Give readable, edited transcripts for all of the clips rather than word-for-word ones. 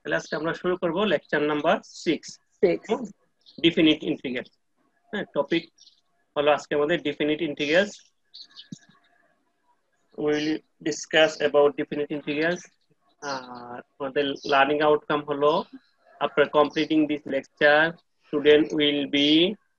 তাহলে আজকে আমরা শুরু করব লেকচার নাম্বার 6 ডিফিনিট ইন্টিগ্রালস। হ্যাঁ, টপিক হলো আজকে আমাদের definite integrals. we will discuss about definite integrals. আমাদের লার্নিং আউটকাম হলো after completing this lecture student will be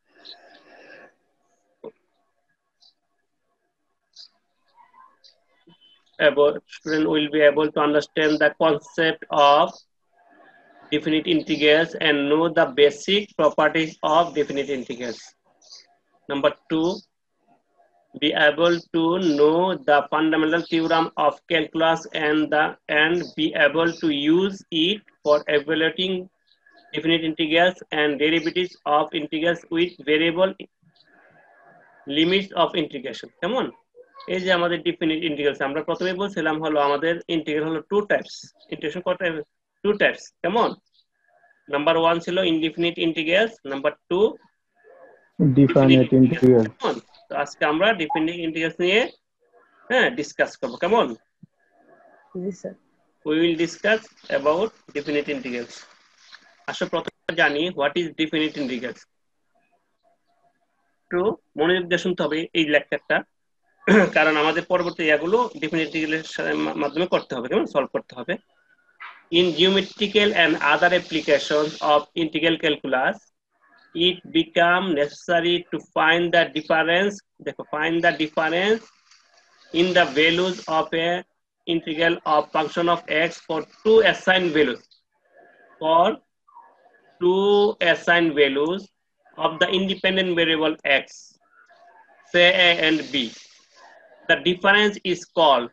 able to understand the concept of definite integrals and know the basic properties of definite integrals. Number 2, be able to know the fundamental theorem of calculus and be able to use it for evaluating definite integrals and derivatives of integrals with variable limits of integration. কেমন? এই যে আমাদের definite integrals আমরা প্রথমে বলছিলাম হলো আমাদের integral হলো টু টাইপস। ইন্টিগ্রেশন কত টাইপ? Two types. কেমন? নাম্বার 1 ছিল indefinite integrals, number 2 definite integrals. কেমন? তো আজকে আমরা ডিফিনিট ইন্টিগ্রালস নিয়ে ডিসকাস করব। কেমন? জি sir. we will discuss about definite integrals. আসলে প্রথমে জানি হোয়াট ইজ ডিফিনিট ইন্টিগ্রালস। তো মনোযোগ দিয়ে শুনতে হবে এই লেকচারটা, কারণ আমাদের পরবর্তী এগুলো ডিফিনিট ইন্টিগ্রালের মাধ্যমে করতে হবে, কেমন সলভ করতে হবে। In geometrical and other applications of integral calculus, it become necessary to find the difference in the values of a integral of function of x for two assigned values of the independent variable x, say a and b. The difference is called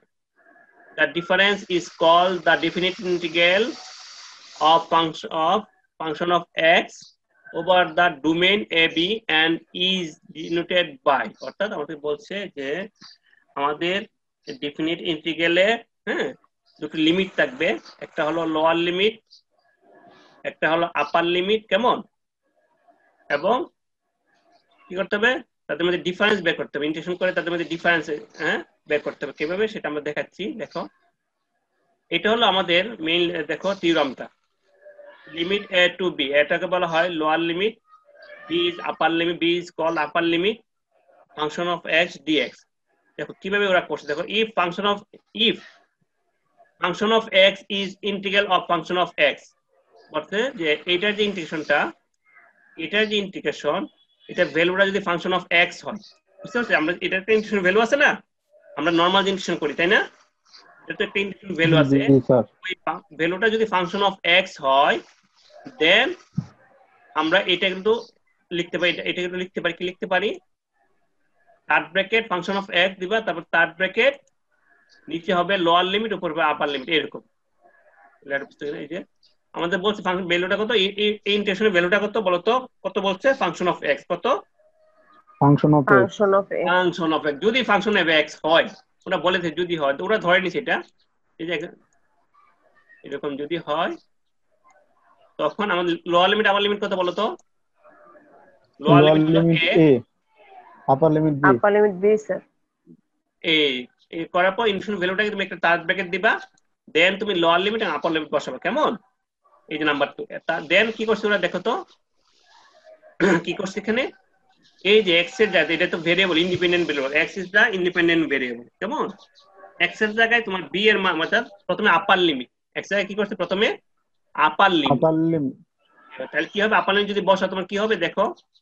the definite integral of function of x over the domain AB and is denoted by, অর্থাৎ আমাদের বলছে যে আমাদের definite ইন্টিগ্রালে দুটো limit থাকবে, একটা হলো লোয়ার লিমিট, একটা হলো আপার লিমিট। কেমন? এবং কি করতে হবে? তাদের মধ্যে ডিফারেন্স বের করতে হবে, ইন্টিগ্রেশন করে তাদের মধ্যে ডিফারেন্স বের করতে হবে। কিভাবে সেটা আমরা দেখাচ্ছি। দেখো, এটা হলো আমাদের মেইন, দেখো থিওরামটা, লিমিট a to b, এটাকে বলা হয় lower limit, b is upper limit, b is called upper limit function of x dx। দেখো কিভাবে ওরা করছে, দেখো if function of x is integral of function of x, বলতে যে এটার যে ইন্টিগ্রেশন এটা ভ্যালুটা যদি ফাংশন অফ x হয়, বুঝতে পারছো? আমরা এটার একটা ইন্টিগ্রেশন ভ্যালু আছে না, আমরা নরমাল ইন্টিগ্রেশন করি, তাই না? এটা একটা ইন্টিগ্রেশন ভ্যালু আছে, ওই ভ্যালুটা যদি ফাংশন অফ x হয় দেন আমরা এটা কিন্তু লিখতে পারি, এটা কিন্তু লিখতে পারি, কি লিখতে পারি? Third bracket function of x দিবা, তারপর থার্ড ব্র্যাকেট নিচে হবে লোয়ার লিমিট, উপর হবে আপার লিমিট, এরকম। এই যে আমাদের বলছে ফাংশন ভ্যালুটা কত, এই ইন্টিগ্রেশনের ভ্যালুটা কত বলতো, কত বলছে? ফাংশন অফ x কত? ফাংশন অফ x যদি ফাংশন অফ x হয়, ওরা বলেছে যদি হয়, তো ওরা ধরে নিছে এটা, এই যে এরকম যদি হয় তখন আমাদের লোয়ার লিমিট আপার লিমিট কত বলতো? Lower limit a, upper limit b sir. এই করার পর ইনফিনিট ভ্যালুটাকে তুমি একটা থার্ড ব্র্যাকেট দিবা, দেন তুমি লোয়ার লিমিট আর আপার লিমিট বসাবে। কেমন? এই যে নাম্বার 2, দেন কি করছে ওরা, দেখো তো কি করছে এখানে। এই যে x এর জায়গায়, এটা তো variable, independent variable, x is the independent variable. কেমন? x এর জায়গায় তোমার b এর মান, অর্থাৎ প্রথমে আপার লিমিট, x এর জায়গায় কি করছে প্রথমে আপার লিমিট। তাহলে কি হবে? আপার লিমিট যদি বসা তোমার কি হবে দেখো,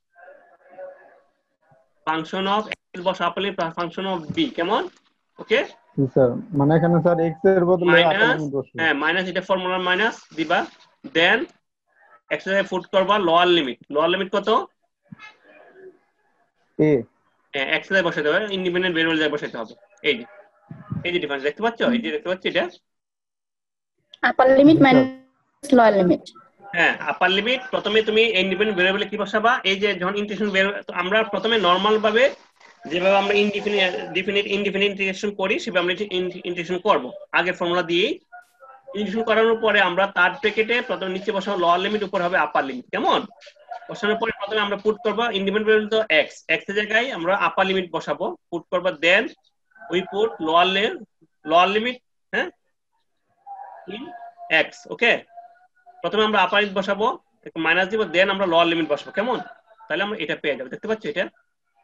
ফাংশন অফ x বসা upper limit function of b। কেমন? ওকে স্যার, মানে এখানে স্যার x এর বদলে আপার লিমিট বসবে, মাইনাস, এটা ফর্মুলা মাইনাস দিবা, দেন x এর জায়গায় পুট করবা লোয়ার লিমিট কত? a, x এর জায়গায় বসাতে হবে, ইন্ডিপেন্ডেন্ট ভেরিয়েবল জায়গায় বসাতে হবে। এই যে ডিফারেন্স দেখতে পাচ্ছ, এই যে দেখতে পাচ্ছ, এটা upper limit minus lower limit. Upper limit প্রথমে তুমি ইন্ডিপেন্ডেন্ট ভেরিয়েবলে কি বসাবা, এই যে যখন ইন্টিগ্রেশন আমরা প্রথমে নরমাল ভাবে যেভাবে আমরা ইনডিফিনিট ইন্টিগ্রেশন করি সেভাবে আমরা ইন্টিগ্রেশন করব, আগে ফর্মুলা দিয়েই। ইন্টিগ্রেশন করানোর পরে আমরা থার্ড ব্র্যাকেটে প্রথমে নিচে বসাবো লোয়ার লিমিট, উপর হবে আপার লিমিট। কেমন? বসানোর পরে প্রথমে আমরা পুট করব ইন্ডিপেন্ডেন্ট ভেরিয়েবল তো x এর জায়গায় আমরা আপার লিমিট বসাবো, পুট করব, then we put lower limit in x, okay. প্রথমে আমরা আপার লিমিট বসাবো, একটু মাইনাস দিব, দেন আমরা লোয়ার লিমিট বসাবো, কেমন? তাহলে আমরা এটা পেয়ে যাবো। দেখতে পাচ্ছ এটা?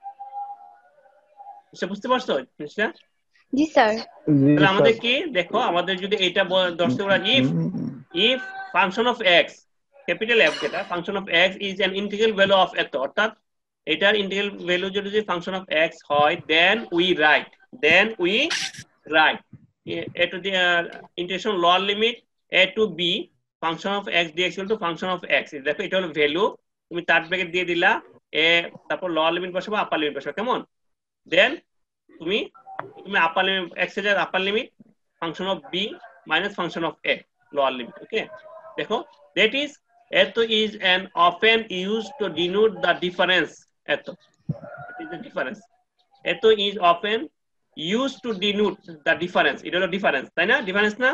বুঝতে পারছো জিনিসটা? জি স্যার। তাহলে আমাদের কি দেখো, আমাদের যদি এটা ধরতে পারা, if function of x, capital F যেটা function of x is an integral value of এত, অর্থাৎ এটার ইন্টিগ্রাল ভ্যালু যদি ফাংশন অফ এক্স হয়, then we write a to the integration lower limit a to b function of x dx equal to function of x। দেখো এটা হলো value, তুমি তার ব্র্যাকেট দিয়ে দিলা এ, তারপর লোয়ার লিমিট বসাবো, আপার লিমিট বসাবো, কেমন? দেন তুমি আপার লিমিট x এর upper limit function of b minus function of a lower limit. Okay, দেখো that is eto is an often used to denote the difference। eto, it is the difference। eto is often used to denote the difference। এটা হলো difference, তাই না? Difference না?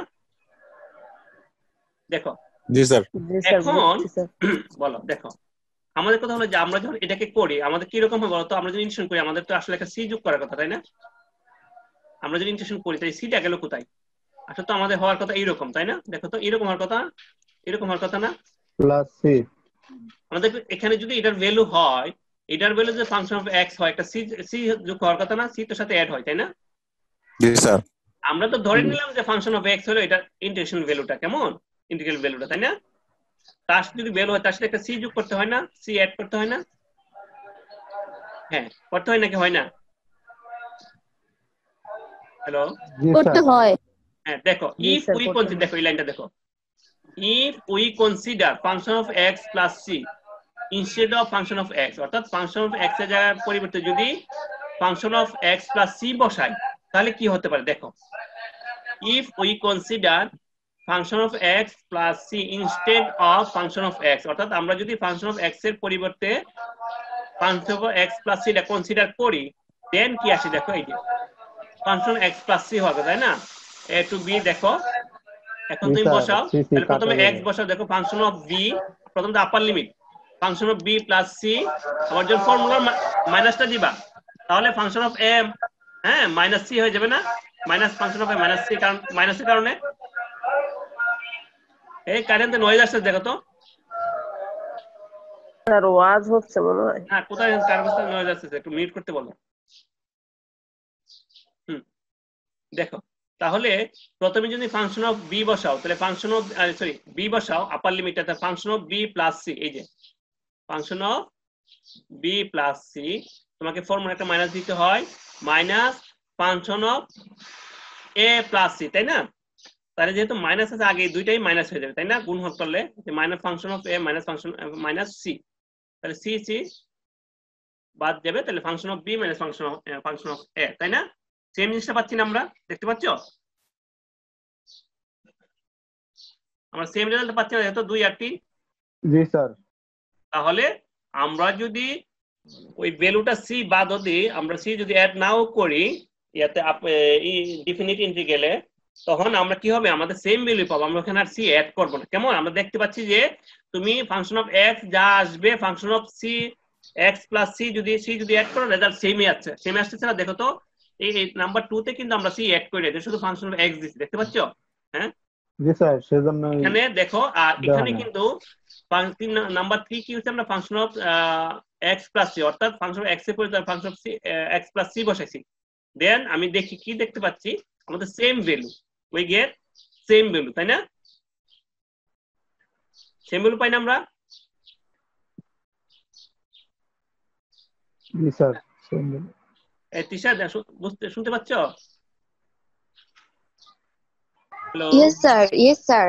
দেখো জি sir. এখন বলো, দেখো আমাদের কথা হলো যে আমরা যখন এটাকে করি আমাদের কি রকম হবে বলতো? আমরা যদি ইন্টিগ্রেশন করি আমাদের তো আসলে একটা সি যোগ করার কথা, তাই না? আমরা যদি ইন্টিগ্রেশন করি তাই সিটা গেল কোথায়? আসলে তো আমাদের হওয়ার কথা এইরকম, তাই না? দেখো তো এরকম হওয়ার কথা, এরকম হওয়ার কথা না? Plus c. আমাদের এখানে যদি এটার ভ্যালু হয়, এটার ভ্যালু যে ফাংশন অফ এক্স হয়, একটা সি যোগ হওয়ার কথা না? সি তো সাথে অ্যাড হয়, তাই না? জি স্যার। আমরা তো ধরে নিলাম যে ফাংশন অফ এক্স হলো এটা ইন্টিগ্রেশন ভ্যালুটা, কেমন? ইন্টিগ্রাল ভ্যালুটা, তাই না? তার সাথে যদি ভ্যালু হয় তার সাথে একটা সি যোগ করতে হয় না? সি অ্যাড করতে হয় না? হ্যাঁ, করতে হয় নাকি হয় না? হ্যালো, করতে হয়। হ্যাঁ দেখো, ইফ উই কনসিডার, দেখো এই লাইনটা দেখো, if we consider function of x plus c instead of function of x, অর্থাৎ ফাংশন অফ এক্স এর জায়গার পরিবর্তে যদি function of x plus c বসাই তাহলে কি হতে পারে? দেখো, if we consider function of x plus c instead of function of x, অর্থাৎ আমরা যদি ফাংশন অফ এক্স এর পরিবর্তে function of x plus c এটা কনসিডার করি, দেন কি আসে? দেখো এই যে ফাংশন এক্স প্লাস সি হবে, তাই না? A to b. দেখো এখন তুমি বসাও, তাহলে প্রথমে এক্স বসাও, দেখো ফাংশন অফ বি, প্রথমে upper limit function of b plus c, আবার যখন ফর্মুলার মাইনাসটা দিবা তাহলে ফাংশন অফ এ, হ্যাঁ, মাইনাস সি হয়ে যাবে না? Minus function of a minus c, কারণ মাইনাসের কারণে এই কারেন্টে নয়েজ আসছে, দেখো তো স্যার ওয়াজ হচ্ছে মনে হয়। হ্যাঁ, কোথায় কারেন্টে নয়েজ আসছে? একটু মিউট করতে বলো। দেখো তাহলে প্রথমে যদি ফাংশন অফ বি বসাও, তাহলে ফাংশন অফ বি বসাও আপার লিমিটটা, function of b plus c, এই যে function of b plus c, তোমাকে ফর্মুলা একটা মাইনাস দিতে হয়, minus function of a plus c, তাই না? তাহলে যেহেতু মাইনাস আছে আগে দুইটাই মাইনাস হয়ে যাবে, তাই না? গুণ করলে minus function of a minus function minus c, তাহলে সি সি বাদ যাবে, তাহলে function of b minus function of a, তাই না? সেম জিনিসটা পাচ্ছি না আমরা? দেখতে পাচ্ছ আমরা সেম রেজাল্ট পাচ্ছি না, যেহেতু 2 আর 3। জি স্যার। তাহলে আমরা যদি ওই ভ্যালুটা সি বাদ দিই, আমরা সি যদি অ্যাড নাও করি ইয়াতে ডিফিনিট ইন্টিগ্রালে, তখন আমরা কি হবে? আমাদের সেম ভ্যালু পাবো, আমরা ওখানে আর সি অ্যাড করব না, কেমন? আমরা দেখতে পাচ্ছি যে তুমি ফাংশন অফ এক্স যা আসবে function of c x plus c যদি অ্যাড করো রেজাল্ট সেমই আসছে, না? দেখো তো এই নাম্বার 2 তে কিন্তু আমরা সি অ্যাড করে দিই, শুধু ফাংশন অফ এক্স দিছি, দেখতে পাচ্ছ? হ্যাঁ জি স্যার, সেজন্য এখানে দেখো, আর এখানে কিন্তু নাম্বার 3 কি হচ্ছে? আমরা function of x plus c, অর্থাৎ ফাংশন অফ এক্স এর পরিবর্তে function of c x plus c বসাইছি, দেন আমি দেখি কি দেখতে পাচ্ছি, আমাদের same value, we get same value, তাই না? সেম ভ্যালু পাই না আমরা? জি স্যার। টিচার শুনতে পাচ্ছ? Hello, yes sir.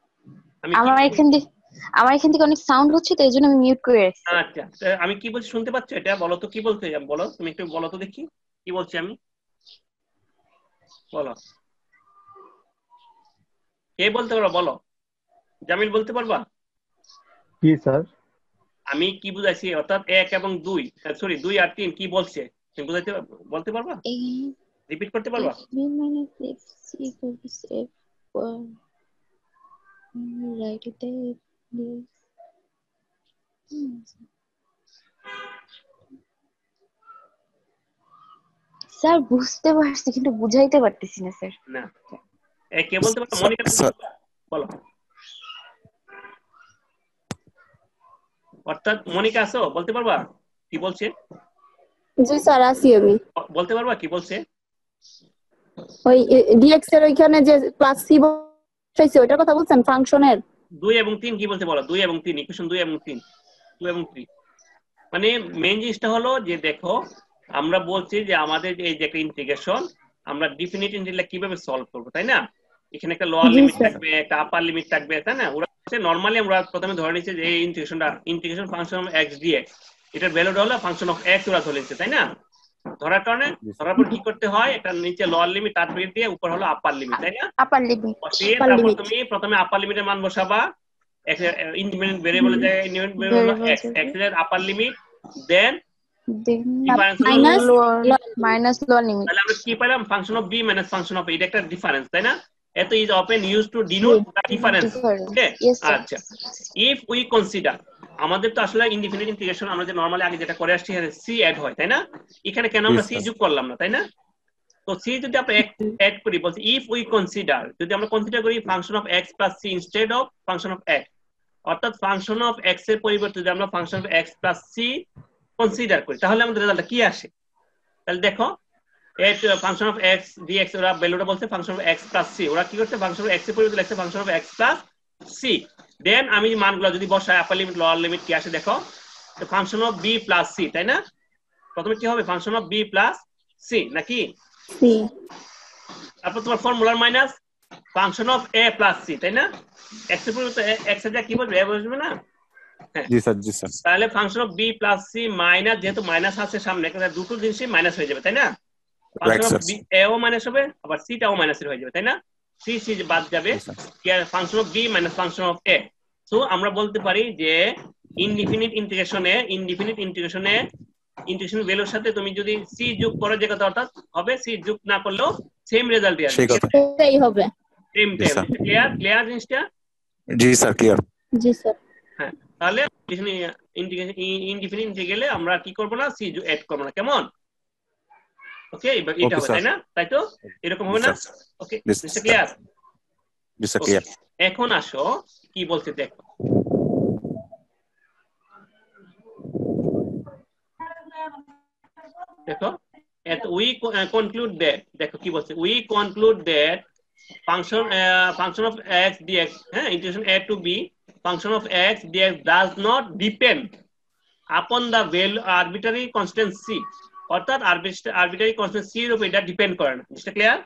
আমার এখান থেকে অনেক সাউন্ড হচ্ছে তো এইজন্য আমি মিউট করে রাখছি। আচ্ছা, আমি কি বলছি শুনতে পাচ্ছ? এটা বলো তো, কি বলতে? বলো তুমি, একটু বলো তো দেখি কি বলছি আমি, বলো। কে বলতে পারো? বলো, জামিল বলতে পারবা? কি স্যার? আমি কি বুঝাইছি? অর্থাৎ 1 এবং 2, সরি 2 আর 3 কি বলছে তুমি বলতে পারবা? রিপিট করতে পারবা? স্যার বুঝতে পারছি কিন্তু বুঝাইতে পারতেছি না স্যার। না, কে বলতে পারো? মনিকা বলো। অর্থাৎ মনিকা আছো, বলতে পারবা কি বলছে? জি স্যার আছি আমি। বলতে পারবা কি বলছে? ওই ডিএক্স এর ওইখানে যে প্লাস সি বসাইছে ওইটার কথা বলছেন ফাংশনের 2 এবং 3 কি বলতে বলো? 2 এবং 3 ইকুয়েশন 2 এবং 3, 2 এবং 3 মানে মেইন জিনিসটা হলো যে দেখো আমরা বলছি যে আমাদের এই যে একটা ইন্টিগ্রেশন আমরা ডেফিনিট ইন্টিগ্রাল কিভাবে সলভ করব, তাই না? এখানে একটা লোয়ার জি লিমিট স্যার। থাকবে, একটা আপার লিমিট থাকবে, তাই না? ওরা নরমালি আমরা প্রথমে ধরে নিচ্ছি যে এই integration function of x dx, এটার ভ্যালুটা হলো ফাংশন অফ x ওরা ধরে নিচ্ছে, তাই না? ধরার কারণে ধরার পর কি করতে হয়, একটা নিচে লোয়ার লিমিট তার ব্রেকেট দিয়ে উপর হলো আপার লিমিট, তাই না? আপার লিমিট তারপর তুমি প্রথমে আপার লিমিটের মান বসাবা, ইন্ডিপেন্ডেন্ট ভেরিয়েবলের জায়গায় ইন্ডিপেন্ডেন্ট ভেরিয়েবল হলো x, x এর upper limit, then difference minus lower limit. তাহলে আমরা কি পেলাম? Function of b minus function of a, এটা একটা ডিফারেন্স, তাই না? It is often use to denote the difference. Okay, আচ্ছা, ইফ উই কনসিডার, আমাদের তো আসলে ইনডিফিনিট ইন্টিগ্রেশন আমরা যে নরমালি আগে যেটা করে আসছি এখানে c অ্যাড হয়, তাই না? এখানে কেন আমরা c যোগ করলাম না, তাই না? তো c যদি আমরা অ্যাড করি, বলছি ইফ উই কনসিডার, যদি আমরা কনসিডার করি function of x plus c instead of function of x, অর্থাৎ ফাংশন অফ x এর পরিবর্তে যদি আমরা function of x plus c consider করি তাহলে আমাদের রেজাল্টটা কি আসে? তাহলে দেখো at function of x dx, ওরা ভ্যালুটা বলছে function of x plus c, ওরা কি করছে ফাংশন অফ x এর পরিবর্তে লিখছে function of x plus c। Then আমি মানগুলো যদি বসাই, আপার লিমিট লোয়ার লিমিট কি আসে দেখো, তো function of b plus c, তাই না? প্রথমে কি হবে? Function of b plus c নাকি? সি। তারপর তোমার ফর্মুলার minus function of a plus c, তাই না? x এর পরিবর্তে x এর জায়গায় কি বলবে? a বসবে না? জি স্যার, জি স্যার। তাহলে function of b plus c minus, যেহেতু মাইনাস আছে সামনে, দুটো জিনিসই মাইনাস হয়ে যাবে, তাই না? ফাংশন অফ b a ও মাইনাস হবে, আবার c টাও মাইনাস হয়ে যাবে, তাই না? c বাদ যাবে, কি আর function of b minus function of a। So আমরা বলতে পারি যে ইনডিফিনিট ইন্টিগ্রেশনে ইন্টিগ্রেশন ভ্যালুর সাথে তুমি যদি c যোগ করো, যে কথা অর্থাৎ হবে c যোগ না করলেও সেম রেজাল্টই আসবে, সেটাই হবে। সেম ক্লিয়ার জিনিসটা? জি স্যার, ক্লিয়ার। জি স্যার। হ্যাঁ, তাহলে ইনডিফিনিট ইন্টিগ্রালে আমরা কি করব না, c অ্যাড করব না, কেমন? ওকে, এটা হবে, তাই না? তাই তো, এরকম হবে না? ওকে, জিনিসটা ক্লিয়ার? জি স্যার, ক্লিয়ার। এখন আসো কি বলছে দেখো, দেখো we conclude that, দেখো কি বলছে, we conclude that function of x dx, integration a to b function of x dx does not depend upon the value arbitrary constant c, অর্থাৎ arbitrary constant c এর উপর এটা ডিপেন্ড করে না। জিনিসটা ক্লিয়ার?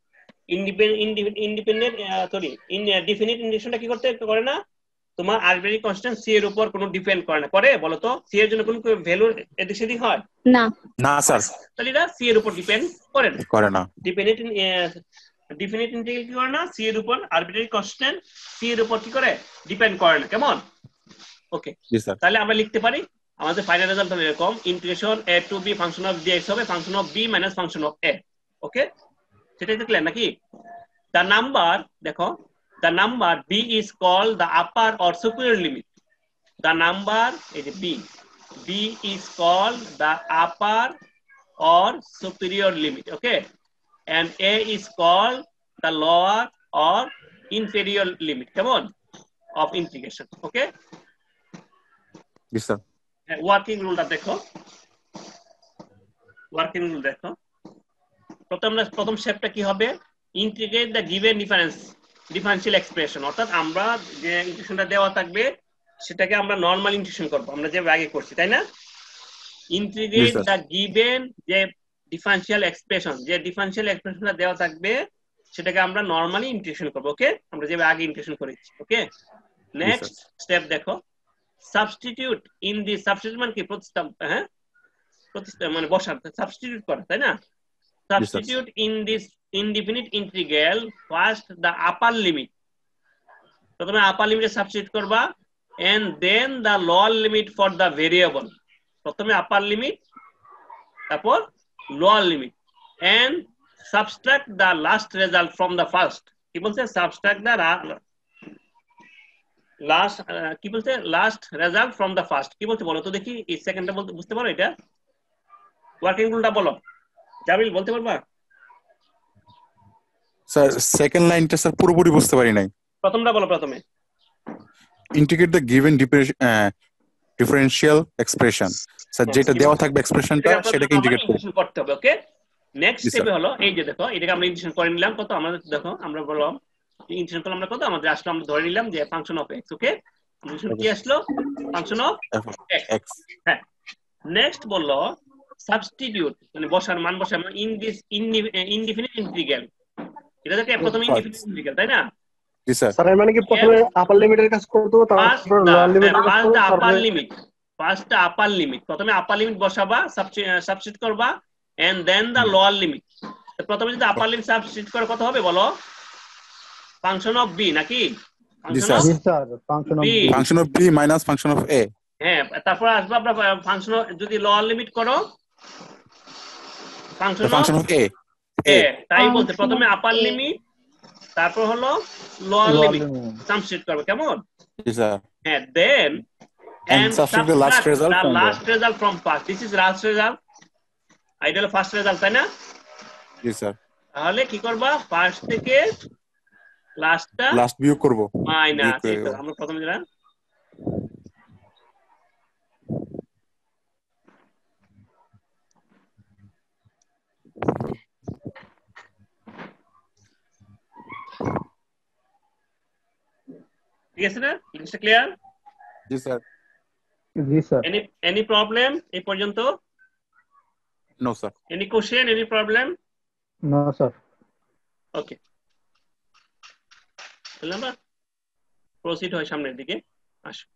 ডেফিনিট ইন্টিগ্রেশনটা কি করতে করে না, তোমার আরবিট্রারি কনস্ট্যান্ট c এর উপর কোনো ডিপেন্ড করে না। করে বলো তো, c এর জন্য কোনো ভ্যালু এদিক সেদিক হয় না, না স্যার, তাহলে এটা c এর উপর ডিপেন্ড করে না, করে না। ডেফিনিট ইন্টিগ্রাল কি করে না, c এর উপর আরবিট্রারি কনস্ট্যান্ট c এর উপর কি করে ডিপেন্ড করে না, কেমন? ওকে, জি স্যার। তাহলে আমরা লিখতে পারি আমাদের ফাইনাল রেজাল্ট হবে এরকম, integration a to b function of dx হবে function of b minus function of a। Okay, সেটাই তো ক্লিয়ার নাকি? দ্য নাম্বার, দেখো, the number b is called the upper or superior limit. The number is b is called the upper or superior limit, okay, and a is called the lower or inferior limit, come on, of integration. Okay, yes sir. Working rule টা দেখো, working rule দেখো, প্রথম স্টেপটা কি হবে, integrate the given differential expression, অর্থাৎ আমরা যে ইন্টিগ্রেশনটা দেওয়া থাকবে সেটাকে আমরা নরমাল ইন্টিগ্রেশন করব, আমরা যে আগে করছি, তাই না? ইন্টিগ্রেট দ্য গিভেন যে ডিফারেন্সিয়াল এক্সপ্রেশনটা দেওয়া থাকবে সেটাকে আমরা নরমালি ইন্টিগ্রেশন করব। ওকে, আমরা যে আগে ইন্টিগ্রেশন করেছি। ওকে, নেক্সট স্টেপ দেখো, সাবস্টিটিউট ইন দি, সাবস্টিটিউট মানে কি প্রতিস্থাপন মানে বসার, সাবস্টিটিউট করা, তাই না? Substitute in this indefinite integral first the upper limit, প্রথমে আপার লিমিটে সাবস্টিটিউট করবা, and then the lower limit for the variable, প্রথমে আপার লিমিট তারপর lower limit, and subtract the last result from the first, কি বলছে, subtract the last কি বলছে, last result from the first, কি বলছে বলো তো দেখি, এই সেকেন্ডটা বলতে বুঝতে পারো? এটা ওয়ার্কিং রুলটা বলো জামিল, বলতে পারবা? স্যার সেকেন্ড লাইনটা স্যার পুরোপুরি বুঝতে পারি নাই। প্রথমটা বলো, প্রথমে integrate the given differential expression sir যেটা দেওয়া থাকবে এক্সপ্রেশনটা সেটাকে ইন্টিগ্রেট করব করতে হবে ওকে নেক্সট স্টেপে হলো এই যে দেখো এটাকে আমরা ইন্টিগ্রেশন করে নিলাম কত আমরা দেখো আমরা বললাম ইন্টিগ্রেশন করলাম আমরা কত আমাদের আসলে আমরা ধরে নিলাম যে function of x okay integration কি আসলো ফাংশন অফ x হ্যাঁ নেক্সট বললো সাবস্টিটিউট মানে বসার মান বসার মানে ইন দিস ইনডিফিনিট ইন্টিগ্রাল এটা দেখে প্রথমে ইনডিফিনিট ইন্টিগ্রাল তাই না জি স্যার স্যার মানে কি প্রথমে আপার লিমিটের কাজ করতে হবে তারপর লোয়ার লিমিটের কাজ করতে হবে upper limit first upper limit প্রথমে আপার লিমিট বসাবা সাবস্টিটিউট করবা and then the lower limit প্রথমে যদি আপার লিমিট সাবস্টিটিউট করে কত হবে বলো ফাংশন অফ b নাকি জি sir function of b minus function of a হ্যাঁ তারপর আসবে আমরা ফাংশন যদি লোয়ার লিমিট করো ফাংশন অফ a তাই বলতে প্রথমে আপার লিমিট তারপর হলো লোয়ার লিমিট সাবস্টিটিউট করবে কেমন জি স্যার হ্যাঁ দেন and subtract the last result from past this is last result ideal first result তাই না জি স্যার তাহলে কি করবা ফার্স্ট থেকে লাস্টটা লাস্ট বিয়োগ করব মাইনাস আমরা প্রথমে দিলাম ঠিক আছে না এটা ক্লিয়ার জি স্যার জি স্যার any problem এই পর্যন্ত no sir any question any problem no sir okay তাহলে আমরা প্রসিড হয় সামনের দিকে আসো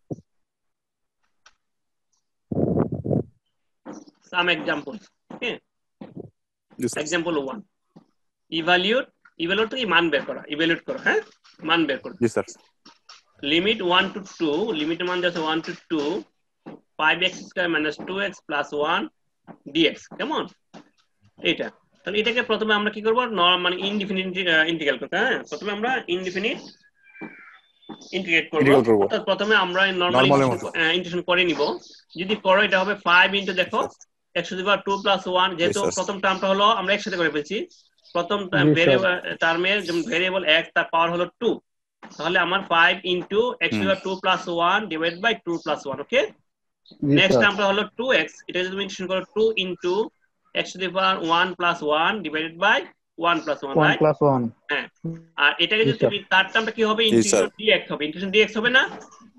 some examples okay example 1 evaluate কি মান বের করা ইভালুয়েট করো হ্যাঁ মান বের করো জি স্যার লিমিট 1 to 2 লিমিট মান যাচ্ছে 1 to 2 5x square minus 2x plus 1 dx কেমন এটা তাহলে এটাকে প্রথমে আমরা কি করব মানে ইনডিফিনিট ইন্টিগ্রাল করতে হ্যাঁ প্রথমে আমরা ইনডিফিনিট ইন্টিগ্রেট করব অর্থাৎ প্রথমে আমরা নরমাল ইন্টিগ্রেশন করে নিব যদি করো এটা হবে 5 ইনটু দেখো x to the power 2 plus 1 যেহেতু প্রথম টার্মটা হলো আমরা একসাথে করে ফেলছি প্রথম ভেরিয়েবল টার্মে যেমন ভেরিয়েবল x তার পাওয়ার হলো 2 তাহলে আমার 5 into x to the power 2 plus 1 divide by 2 plus 1 okay next টার্মটা হলো 2x এটা যদি তুমি ইন্টিগ্রেশন করো 2 into x to the power 1 plus 1 divided by 1 plus 1 right 1 plus 1 হ্যাঁ আর এটাকে যদি তুমি তার টার্মটা কি হবে ইন্টিগ্রেশন dx হবে ইন্টিগ্রেশন dx হবে না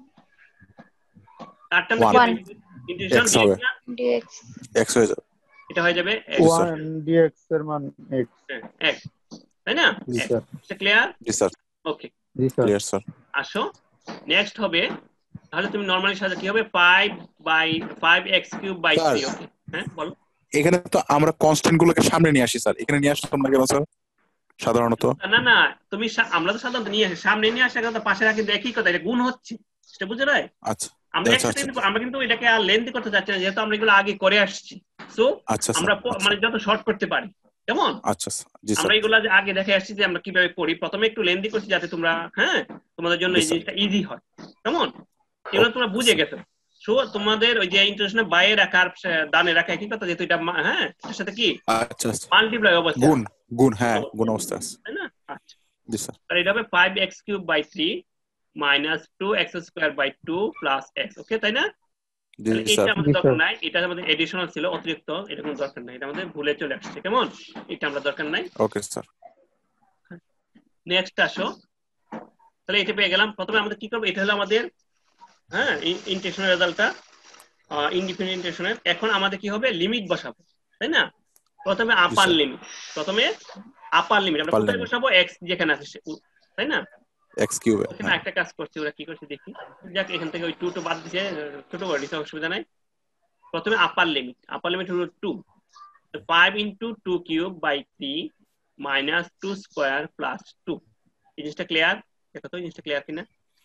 তার টার্মটা কি হবে ইন্টিগ্রেশন dx x হয়ে যাবে এটা হয়ে যাবে 1 dx এর মান x x তাই না এটা ক্লিয়ার জি স্যার ওকে জি স্যার ক্লিয়ার স্যার আসো নেক্সট হবে তাহলে তুমি নরমালি সাজা কি হবে 5x³ বাই 3 ওকে হ্যাঁ বলো এখানে তো আমরা কনস্ট্যান্ট গুলোকে সামনে নিয়ে আসি স্যার এখানে নিয়ে আসতাম না কেন স্যার সাধারণত না তুমি আমরা তো সাধারণত নিয়ে আসি সামনে নিয়ে আসা কথা পাশে রাখি একই কথা এটা গুণ হচ্ছে সেটা বুঝে রাই আচ্ছা আমরা কিন্তু এটাকে আর লেন্থি করতে যাচ্ছি না যেহেতু আমরা এগুলো আগে করে আসছি সো আমরা মানে যত শর্ট করতে পারি কেমন আচ্ছা জি স্যার আমরা এগুলো আগে দেখে আসছি যে আমরা কিভাবে করি প্রথমে একটু লেন্থি করছি যাতে তোমরা হ্যাঁ তোমাদের জন্য এই জিনিসটা ইজি হয় কেমন এগুলো তোমরা বুঝে গেছো সো তোমাদের ওই যে ইন্টারনেশনাল বাইরে রাখা আর ডানে রাখা একই কথা যেহেতু এটা হ্যাঁ এর সাথে কি আচ্ছা মাল্টিপ্লাই অবস্থা গুণ হ্যাঁ গুণ অবস্থা আছে তাই না আচ্ছা জি স্যার তাহলে এটা হবে 5x³ by 3 minus 2x² by 2 plus x okay তাই না এটা আমাদের দরকার নাই এটা আমাদের এডিশনাল ছিল অতিরিক্ত এটা কোনো দরকার নাই এটা আমাদের ভুলে চলে আসছে কেমন এটা আমরা দরকার নাই ওকে স্যার নেক্সট আসো তাহলে এটা পেয়ে গেলাম প্রথমে আমাদের কি করব এটা হলো আমাদের হ্যাঁ ইন্টিগ্রেশনের রেজাল্টটা ইনডিফিনিট ইন্টিগ্রেশনের এখন আমাদের কি হবে লিমিট বসাবো তাই না প্রথমে আপার লিমিট আমরা কোথায় বসাবো x যেখানে আছে তাই না x³ এখানে একটা কাজ করছি ওরা কি করছে দেখি যাক এখান থেকে ওই 2 বাদ দিয়েছে ছোট করে দিতে অসুবিধা নাই প্রথমে আপার লিমিট হলো 2 তো 5 into 2³ by 3 minus 2 square plus 2 এই জিনিসটা ক্লিয়ার দেখো তো এই জিনিসটা ক্লিয়ার কিনা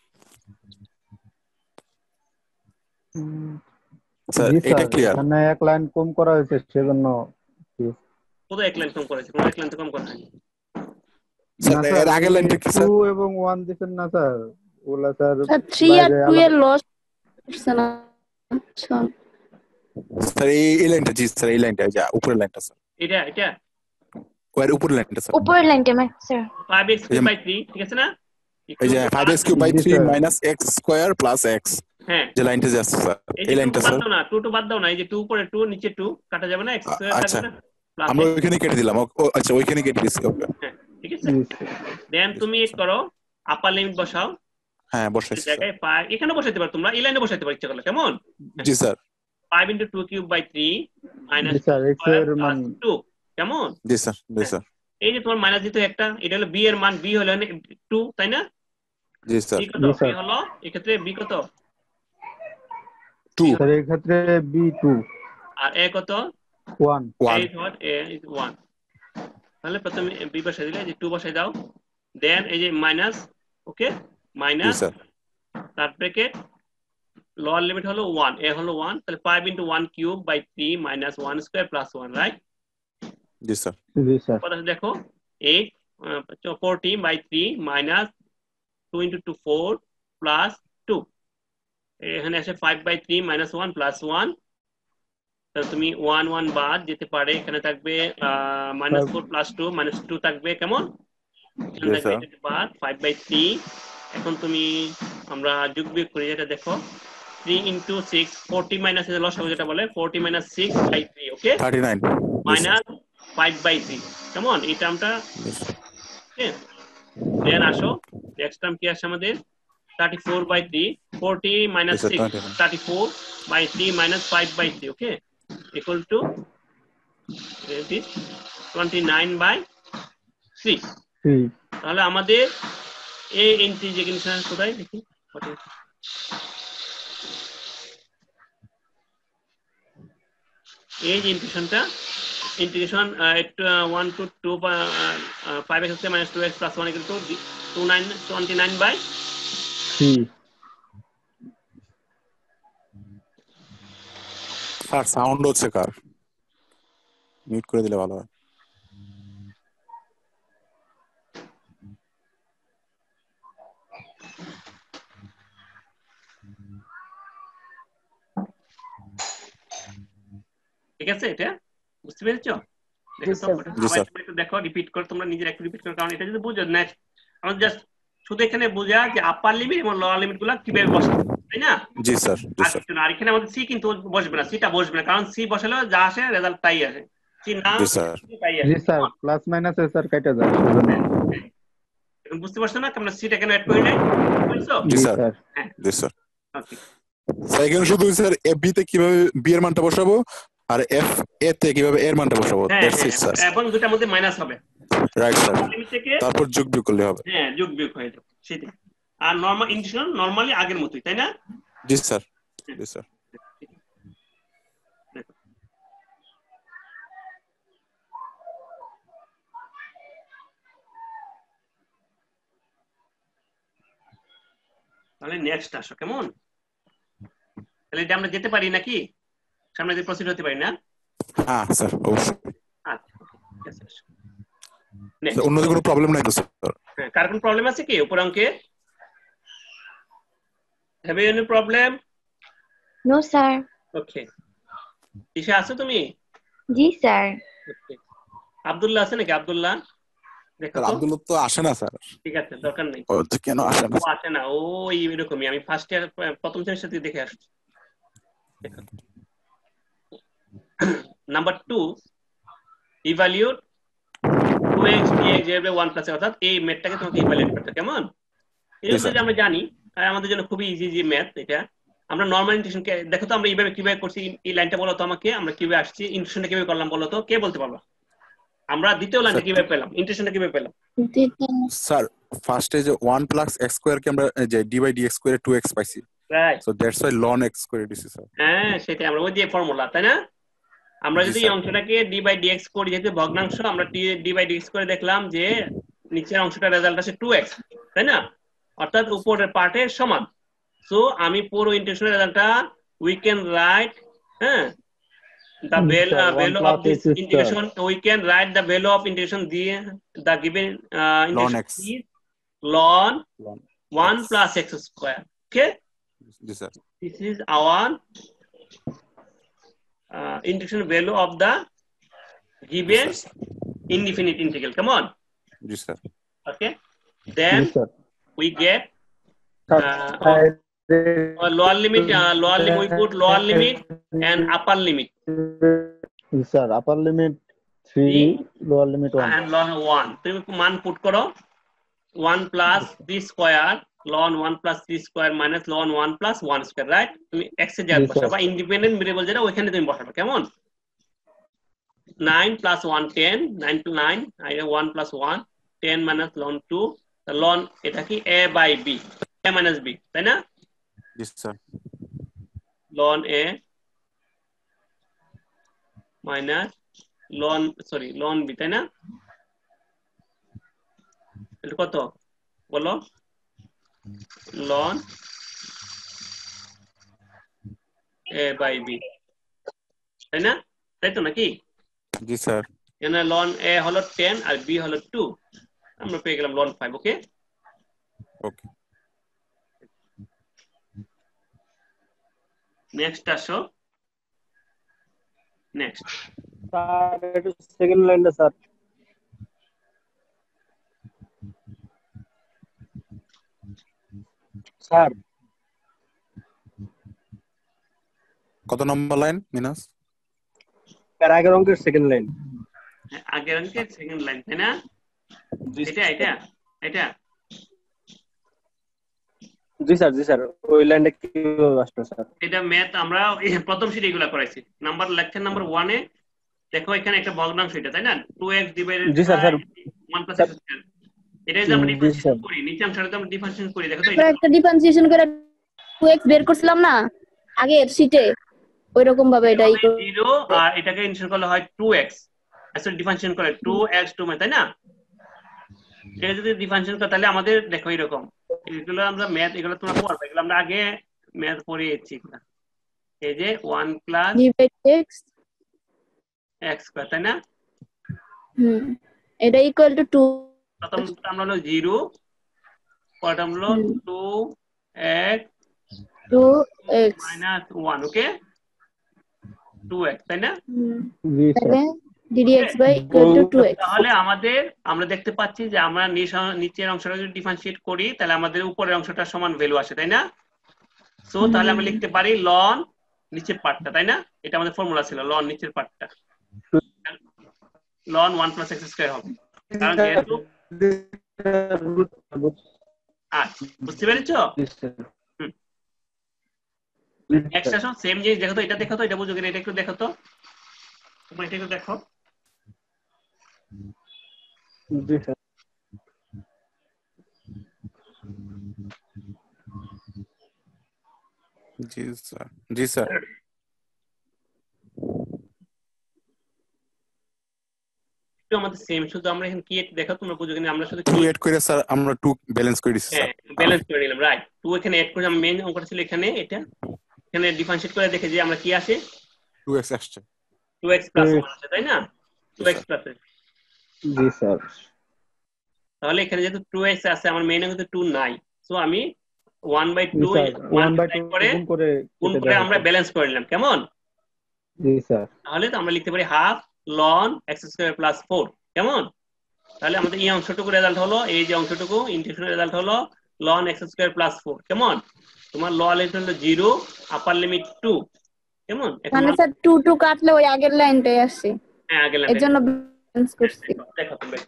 স্যার এটা ক্লিয়ার মানে এক লাইন কম করা হয়েছে সেজন্য কত এক লাইন কম করেছে কোন এক লাইন তো কম করা হয়নি স্যার এর আগের লাইনটা কি স্যার 2 এবং 1 দিবেন না স্যার ওলা স্যার 3 আর 2 এর লস করছে না স্যার এই লাইনটা জি স্যার এই লাইনটা যা উপরের লাইনটা স্যার এটা ওর উপরের লাইনটা স্যার উপরের লাইনটা স্যার 5x³ বাই 3 ঠিক আছে না এই যে 5x³ by 3 minus x² plus x হ্যাঁ যে লাইনটা যে আছে স্যার, এই এই যে লাইনটা 2 বাদ স্যার। দাও না, 2 বাদ দাও না, এই যে 2 উপরে 2 নিচে 2 কাটা যাবে না, x স্কয়ার আচ্ছা, থাকবে না প্লাস আমরা ওইখানে কেটে দিলাম। আচ্ছা, ওইখানে কেটে দিছি। ওকে, হ্যাঁ ঠিক আছে। দেন তুমি করো আপার লিমিট বসাও, হ্যাঁ এই বসাইছি স্যার। জায়গায় 5 এখানে বসাইতে পারো তোমরা, এই লাইনে বসাইতে পারো ইচ্ছা করলে, কেমন? জি স্যার। 5 * 2 কিউব বাই 3 মাইনাস জি স্যার, 2 x এর মান 2, কেমন? জি স্যার, জি স্যার, এই যে তোমার মাইনাস দিতে একটা, এটা হলো b এর মান, b হলো 2 তাই না? জি স্যার। b কত? জি b স্যার। হলো এই ক্ষেত্রে b কত? 2 স্যার এই ক্ষেত্রে b2 আর a কত? 1 a is what? a is 1। তাহলে প্রথমে b বসাই দিলে, যে 2 বসাই দাও, দেন এই যে মাইনাস, ওকে জি মাইনাস, স্যার। তার ব্র্যাকেট লোয়ার লিমিট হলো 1, a হলো 1, তাহলে 5 * 1 cube by 3 minus 1 square plus 1, right? জি স্যার। জি স্যার। কত আছে দেখো, 8 40 বাই 3 মাইনাস 2 * 2 4 প্লাস 2, এখানে আসে 5 বাই 3 মাইনাস 1 প্লাস 1, তাহলে তুমি 1 1 বাদ যেতে পারে, এখানে থাকবে মাইনাস 4 প্লাস 2 মাইনাস 2 থাকবে, কেমন? এখানে Yes, থাকবে sir. এটা বাদ 5 বাই 3। এখন তুমি আমরা যোগ বিয়োগ করি, এটা দেখো 3 * 6 40 মাইনাস এর লসাগু যেটা বলে 40 minus 6 by 3, okay 39 minus 5 by 3, কেমন? এই টার্মটা, ওকে। দেন আসো নেক্সট টার্ম কি আসে আমাদের, 34 by 3 40 minus Yes, sir, 6 34 by 3 minus 5 by 3, okay equal to 29 by 3। তাহলে আমাদের এই ইন্টিগ্রেশন কোথায় দেখি, এই যে integration 1 to 2 5x * -2x + 1 = 29 by 3। Sir sound হচ্ছে কার, মিউট করে দিলে ভালো হয়। ঠিক আছে, এটা বুঝতে পেরেছো? দেখো তো জি স্যার। একটু দেখো, রিপিট করো তোমরা নিজের, একটু রিপিট করো, কারণ এটা যদি বুঝো নেক্সট আমরা জাস্ট শুধু এখানে বোঝা যে আপার লিমিট এবং লোয়ার লিমিট গুলা কিভাবে বসাবো, তাই না? জি স্যার, জি আর স্যার, কিছু না, আর এখানে আমাদের সি কিন্তু বসবে না, সিটা বসবে না, কারণ সি বসালেও যা আসে রেজাল্ট তাই আসে, সি না জি স্যার, তাই জি আসে। স্যার, প্লাস মাইনাস এ স্যার কেটে যায় সেজন্য। এখন বুঝতে পারছো না আমরা সিটা কেন অ্যাড করি নাই? বুঝছো? জি জি স্যার, স্যার। হ্যাঁ জি স্যার। ওকে। স্যার এখানে শুধু স্যার এফ বি তে কিভাবে বি এর মানটা বসাবো আর এফ এ তে কিভাবে এর মানটা বসাবো, হ্যাঁ দ্যাটস ইট স্যার। এবং দুটার মধ্যে মাইনাস হবে, রাইট স্যার, লিমিট থেকে তারপর যোগ বিয়োগ করলে হবে। হ্যাঁ যোগ বিয়োগ হয়ে যাবে সেটাই। আর নরমাল ইন্টিগ্রেশন নরমালি আগের মতোই, তাই না? জি স্যার, জি স্যার। তাহলে নেক্সট আসো, কেমন? তাহলে এটা আমরা যেতে পারি নাকি, সামনে দিয়ে প্রসিড হতে পারি না? হ্যাঁ স্যার, অবশ্যই। আচ্ছা ঠিক আছে, আসো। স্যার, অন্যদের কোনো প্রবলেম নাই তো স্যার? হ্যাঁ, কার কোনো প্রবলেম আছে কি উপর অঙ্কে? Have you any problem? No sir. Okay, Isha আছো তুমি? জি স্যার। ওকে, আব্দুল্লাহ আছে নাকি? আব্দুল্লাহ দেখো স্যার তো। আব্দুল্লাহ তো আসে না স্যার। ঠিক আছে, দরকার নেই। ও তো কেন আসে না? ও আসে না, ও এইরকমই, আমি ফার্স্ট ইয়ার প্রথম সেমিস্টার থেকে দেখে আসছি। নাম্বার 2 ইভালুয়েট 2x dx এর 1 প্লাস, অর্থাৎ এই ম্যাথটাকে তোমাকে ইভালুয়েট করতে, কেমন? এই যে আমরা জানি আমাদের জন্য খুবই ইজি যে ম্যাথ এটা, আমরা নরমাল ইন্টিগ্রেশনকে দেখো তো আমরা এইভাবে কিভাবে করছি, এই লাইনটা বলো তো আমাকে, আমরা কিভাবে আসছি, ইন্টিগ্রেশনটা কিভাবে করলাম বলো তো, কে বলতে পারবা? আমরা দ্বিতীয় লাইনটা কিভাবে পেলাম, ইন্টিগ্রেশনটা কিভাবে পেলাম? স্যার ফার্স্টে যে 1 প্লাস x স্কয়ার কে আমরা যে d বাই dx স্কয়ারে 2x পাইছি, right, so that's why ln x করে দিছি স্যার। হ্যাঁ সেটাই, আমরা ওই যে ফর্মুলা, তাই না? আমরা জি যদি এই স্যার। অংশটাকে d বাই dx করি, যেহেতু ভগ্নাংশ, আমরা d বাই dx করে দেখলাম যে নিচের অংশটা রেজাল্ট আসে 2x, তাই না? অর্থাৎ উপরের পার্টের সমান। সো আমি পুরো ইন্টিগ্রেশনের রেজাল্টটা we can write, হ্যাঁ, the value of this integration, we can write the value of integration, the given ln integration x is ln 1 plus x square, okay? জি sir. This is our integration value of the given indefinite integral, come on, জি sir. okay? Then জি sir. we get lower limit we put lower limit and upper limit. sir, upper limit 3, lower limit 1. And ln 1 তুমি মান put করো 1 plus 3 square ln 1 plus 3 square minus ln 1 plus 1 square, right? তুমি x এর জায়গায় বসাবা, independent variable যেটা ওখানে তুমি বসাবে, কেমন? 9 plus 1 10, 9 to 9, 1 plus 1 10 minus ln 2, ln এটা কি a by b, a minus b, তাই না? Yes sir. ln a minus ln b, তাই না? এটা কত বলো? ln a by b, তাই না? তাই তো নাকি? জি স্যার। এখানে ln a হলো 10 আর b হলো 2, আমরা পেয়ে গেলাম ln 5। ওকে ওকে, নেক্সট আসো। নেক্সট স্যার একটু সেকেন্ড লাইনটা স্যার। স্যার কত নম্বর লাইন মিনাস? এর আগের অঙ্কের সেকেন্ড লাইন। আগের অঙ্কের সেকেন্ড লাইন, তাই না? এটা জি স্যার ওই লাইনটা কিভাবে আসলো স্যার? এটা ম্যাথ আমরা প্রথম শীটে এগুলা করাইছি। নাম্বার লেকচার নাম্বার 1 এ দেখো এখানে একটা ভগ্নাংশ এটা, তাই না? 2x ডিভাইডেড জি স্যার 1 প্লাস x স্কয়ার। এটা যদি আমরা ডিফারেন্সিয়েশন করি, নিচে অংশটা আমরা ডিফারেন্সিয়েশন করি, দেখো তো আমরা একটা ডিফারেন্সিয়েশন করে 2x বের করছিলাম না আগের শীটে, ওইরকম ভাবে এটাই 0 আর এটাকে ইনসার্ট করলে হয় 2x, আসলে ডিফারেন্সিয়েশন করে 2x 2 মানে, তাই না? এটা যদি ডিফারেন্সিয়েশন করে তাহলে আমাদের দেখো এরকম, এগুলো আমরা ম্যাথ, এগুলো তোমরা পড়বে, এগুলো আমরা আগে ম্যাথ পড়িয়েছি। এই যে 1 প্লাস ডিভাইড x স্কয়ার, তাই না? এটা ইকুয়াল টু 2, প্রথম টার্ম হলো 0, পরের টার্ম হলো 2x 2x 1, ওকে 2x, তাই না? জি তাহলে sir. ddx by equal to 2x। তাহলে আমরা দেখতে পাচ্ছি যে আমরা নিচের অংশটা যদি ডিফারেন্সিয়েট করি তাহলে আমাদের উপরের অংশটা সমান ভ্যালু আসে, তাই না? সো তাহলে আমরা লিখতে পারি ln নিচের পার্টটা, তাই না? এটা আমাদের ফর্মুলা ছিল, ln নিচের পার্টটা ln 1 plus x স্কয়ার হবে, কারণ যেহেতু বুঝতে পেরেছো? নেক্সট আসো, সেম জিনিস দেখো তো, এটা দেখো তো, এটা বুঝো কিনা, এটা একটু দেখো তো, তোমরা এটা একটু দেখো। জি স্যার। জি স্যার। একটু আমাদের সেম, শুধু আমরা এখানে কি দেখো তোমরা বুঝো কিনা, আমরা শুধু 2 এড করে স্যার আমরা 2 ব্যালেন্স করে দিছি স্যার। ব্যালেন্স করে নিলাম, রাইট। 2 এখানে এড করে আমরা মেইন অঙ্কটা ছিল এখানে, এটা এখানে ডিফারেন্সিয়েট করে দেখে যে আমরা কি আসে, 2x আসছে, 2x প্লাস 1 আছে, তাই না? 2x প্লাস, জি স্যার। তাহলে এখানে যেহেতু 2x আছে, আমার মেইনে কিন্তু 2 নাই, সো আমি 1/2 1/2 গুণ করে আমরা ব্যালেন্স করে নিলাম, কেমন? জি স্যার। তাহলে তো আমরা লিখতে পারি half ln x square plus 4, কেমন? তাহলে আমাদের এই অংশটুকু রেজাল্ট হলো, এই যে অংশটুকু ইন্টিগ্রেশনের রেজাল্ট হলো ln x স্কয়ার প্লাস 4, কেমন? তোমার লোয়ার লিমিট হলো 0, আপার লিমিট 2, কেমন? মানে স্যার 2 কাটলে ওই আগের লাইনটাই আসে, হ্যাঁ আগের লাইন, এজন্য ব্যালেন্স করছি। দেখো তুমি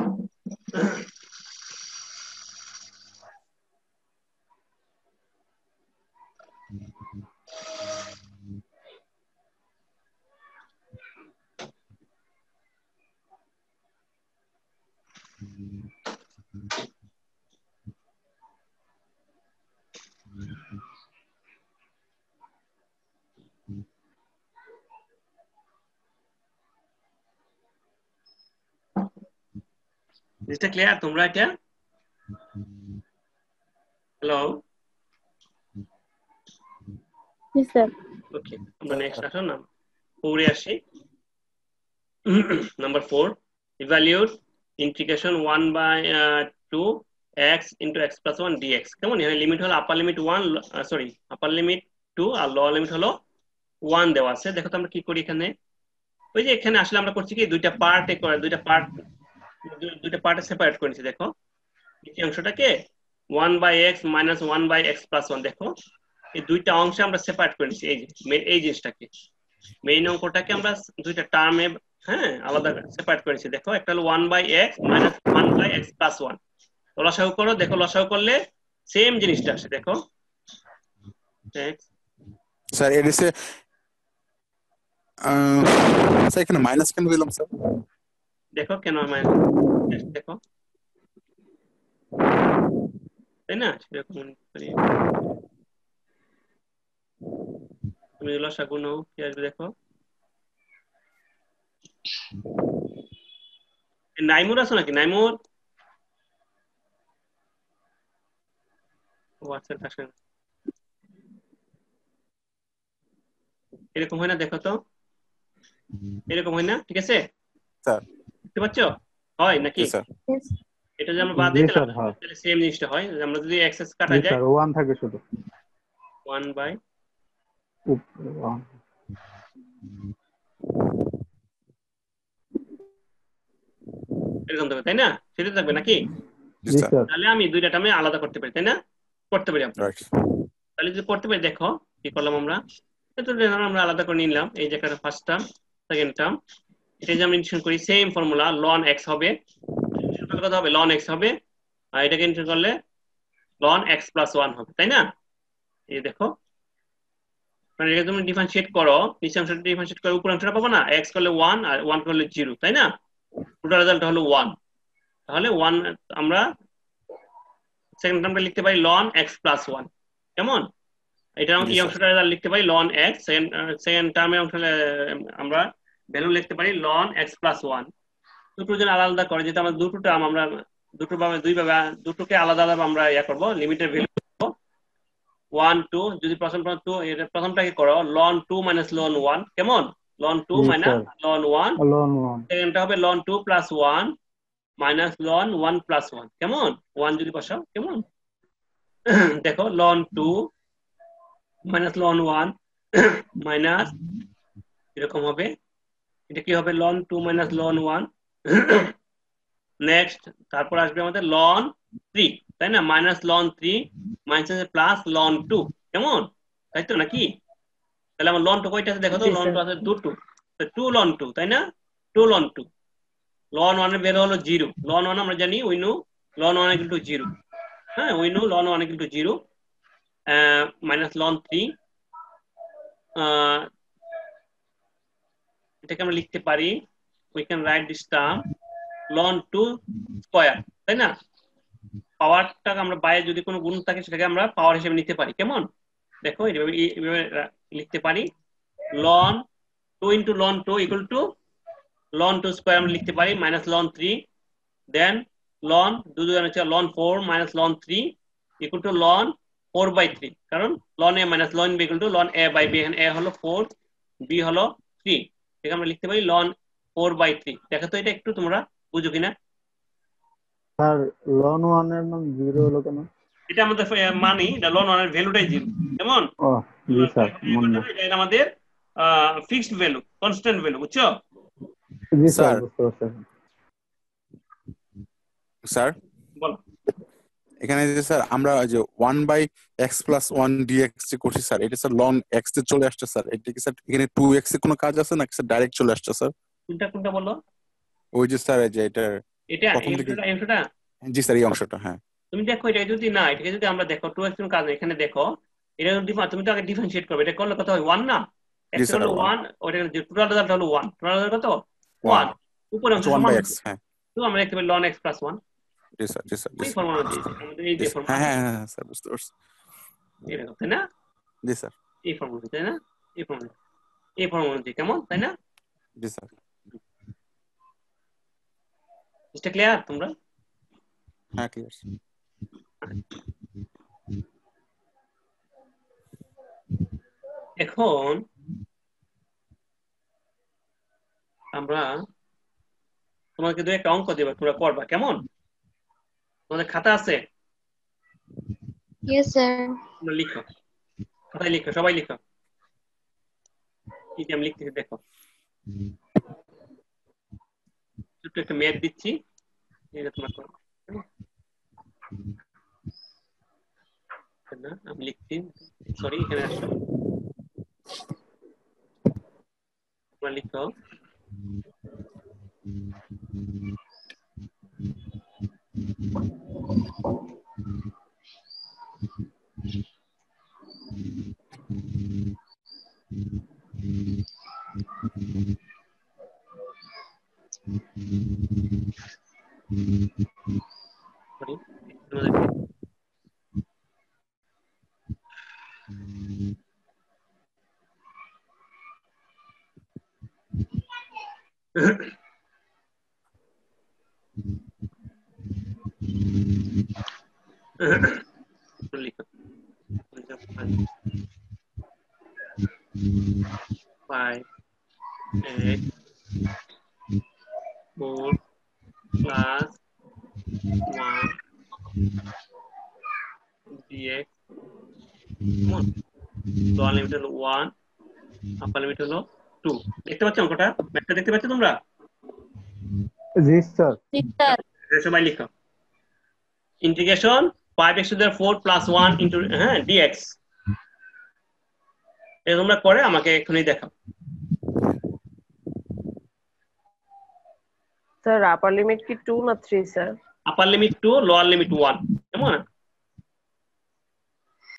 জিনিসটা ক্লিয়ার তোমরা? এটা হ্যালো, জি স্যার। ওকে, আমরা নেক্সট আসো না, 4 এ আসি। Number 4, evaluate integration 1/2 x into x plus 1 dx, কেমন? এখানে লিমিট হলো upper limit 1, sorry upper limit 2 আর লোয়ার লিমিট হলো 1 দেওয়া আছে। দেখো তো আমরা কি করি এখানে, ওই যে এখানে আসলে আমরা করছি কি দুইটা পার্টে সেপারেট করেছি। দেখো এই অংশটাকে 1/x minus 1/x plus 1, দেখো এই দুইটা অংশে আমরা সেপারেট করে নিচ্ছি, এই যে এই জিনিসটাকে মেইন অঙ্কটাকে আমরা দুইটা টার্মে হ্যাঁ আলাদা সেপারেট করেছি। দেখো একটা হলো 1/x মাইনাস 1/x প্লাস 1, লসাগু করো, দেখো লসাগু করলে সেম জিনিসটা আসে। দেখো স্যার এর এসে স্যার এখানে মাইনাস কেন দিলাম স্যার? দেখো কেন মাইনাস, দেখো তাই না, সেরকম তুমি লসাগু নাও কি আসবে দেখো। নাইমুর আছো নাকি? নাইমুর হোয়াটসঅ্যাপ আসে এরকম হয় না, দেখো তো এরকম হয় না, ঠিক আছে স্যার বুঝতে পারছো হয় নাকি? স্যার এটা যদি আমরা বাদ জি দিই স্যার, হয়। তাহলে সেম জিনিসটা হয়। আমরা যদি এক্সেস কাটা জি যায় স্যার, 1 থাকে শুধু 1 বাই উপরে 1। এরকম থাকবে তাই না, সেটা থাকবে নাকি? জি জি স্যার স্যার, তাহলে আমি দুইটা টার্মে আলাদা করতে পারি তাই না, করতে পারি আমরা। রাইট তাহলে যদি করতে পারি দেখো কি করলাম আমরা, এটা আমরা আলাদা করে নিলাম। এই যে একটা ফার্স্ট টার্ম সেকেন্ড টার্ম, এটা যে আমরা ইন্টিগ্রেশন করি সেম ফর্মুলা ln x হবে, কত হবে ln x হবে, আর এটাকে ইন্টিগ্রেট করলে ln x প্লাস 1 হবে তাই না। এই দেখো মানে এটা তুমি ডিফারেন্সিয়েট করো, নিচে অংশটা ডিফারেন্সিয়েট করে উপর অংশটা পাবো না, x করলে 1 আর 1 করলে 0 তাই না, টোটাল রেজাল্ট হলো 1। তাহলে 1 আমরা সেকেন্ড টার্মটা লিখতে পারি ln x প্লাস 1 কেমন, এটা জি এই স্যার অংশটা লিখতে পারি ln x, সেকেন্ড টার্মের অংশ আমরা ভ্যালু লিখতে পারি ln x প্লাস 1। দুটো জন আলাদা আলাদা করে, যেহেতু আমরা দুটো টার্ম আমরা দুটো ভাবে দুটোকে আলাদা আলাদা আমরা ইয়া করব, লিমিটের ভ্যালু 1 2, যদি প্রথমটাকে করো ln 2 মাইনাস ln 1 কেমন, ln 2 জি মাইনাস স্যার, ln 1, ln 1 সেকেন্ডটা হবে ln 2 plus 1 minus ln 1 plus 1 কেমন, 1 যদি বসাও কেমন দেখো ln 2 মাইনাস ln 1 মাইনাস এরকম হবে, এটা কি হবে ln 2 মাইনাস ln 1 নেক্সট তারপর আসবে আমাদের ln 3 তাই না, minus ln 3 minus plus ln 2 কেমন, তাই তো নাকি? তাহলে আমার ln 2 কয়টা আছে দেখো তো, ln 2 আছে দুটো, 2 ln 2 তাই না, 2 ln 2, ln 1 এর ভ্যালু হলো 0, ln 1 আমরা জানি we know ln 1 equal to 0, হ্যাঁ we know ln 1 equal to 0 minus ln 3, এটাকে আমরা লিখতে পারি we can write this term ln 2 square তাই না, পাওয়ারটাকে আমরা বাইরে যদি কোনো গুণ থাকে সেটাকে আমরা পাওয়ার হিসেবে নিতে পারি কেমন, দেখো এইভাবে লিখতে পারি ln 2 into ln 2 equal to ln 2 square আমরা লিখতে পারি মাইনাস ln 3, দেন ln 2 দুই হচ্ছে ln 4 minus ln 3 equal to ln 4/3, কারণ ln a minus ln b equal to ln a by b, এখানে a হলো 4 b হলো 3, এটা আমরা লিখতে পারি ln 4/3। দেখো তো এটা একটু তোমরা বুঝো কিনা। স্যার, ln 1 এর মান 0 হলো কেন? এটা আমাদের মানি এটা ln 1 এর ভ্যালুটাই 0 কেমন, ও জি স্যার, মনে না। এটা আমাদের ফিক্সড ভ্যালু কনস্ট্যান্ট ভ্যালু বুঝছো। জি স্যার, স্যার বুঝতে পারছি। স্যার বলো এখানে যে স্যার আমরা যে 1/x প্লাস 1 dx যে করছি স্যার, এটা স্যার ln x তে চলে আসছে স্যার, এটা কি স্যার এখানে 2x এর কোনো কাজ আছে নাকি স্যার ডাইরেক্ট চলে আসছে স্যার? কোনটা কোনটা বলো, ওই যে স্যার এই যে এটা এটা প্রথম দিকে, অংশটা জি স্যার এই অংশটা, হ্যাঁ তুমি দেখো, এটা যদি না এটাকে যদি আমরা দেখো 2x এর কাজ এখানে দেখো, এটা যদি তুমি তো আগে ডিফারেন্সিয়েট করবে, এটা করলে কত হয় 1 না, জি x স্যার হলো 1 ওটা টোটাল রেজাল্ট হলো 1, টোটাল রেজাল্ট কত 1, উপরে অংশ সমান 1/x, হ্যাঁ তো আমরা লিখতে পারি ln x প্লাস 1, জি স্যার জি স্যার জি এই স্যার ফর্মুলা দিয়েছি আমাদের, এই যে হ্যাঁ ফর্মুলা হ্যাঁ হ্যাঁ স্যার বুঝতে পারছি, এরকম তাই না, জি স্যার এই ফর্মুলা তাই না, এই ফর্মুলা দিয়ে কেমন তাই না, জি স্যার এটা ক্লিয়ার তোমরা। হ্যাঁ ক্লিয়ার। এখন আমরা তোমাকে দু একটা অঙ্ক দেব, তোমরা করবা কেমন, তোমাদের খাতা আছে, ইয়েস স্যার। তোমরা লিখো, খাতায় লিখো, সবাই লিখো, কি আমি লিখতেছি দেখো, ছোট্ট একটা ম্যাথ দিচ্ছি, এটা তোমরা করো। না আমি লিখছি সরি এখানে আসো তোমরা লিখো সরি লিখো 5 8 4 plus 1 dx লোয়ার লিমিট হলো 1 আপার লিমিট হলো 2 দেখতে পাচ্ছ অঙ্কটা ম্যাথটা দেখতে পাচ্ছ তোমরা জি স্যার সবাই লিখো integration 5x to the 4 plus 1 into dx এই তোমরা করে আমাকে এখনই দেখাও স্যার আপার লিমিট কি 2 না 3 sir? Upper limit 2 lower limit 1 কেমন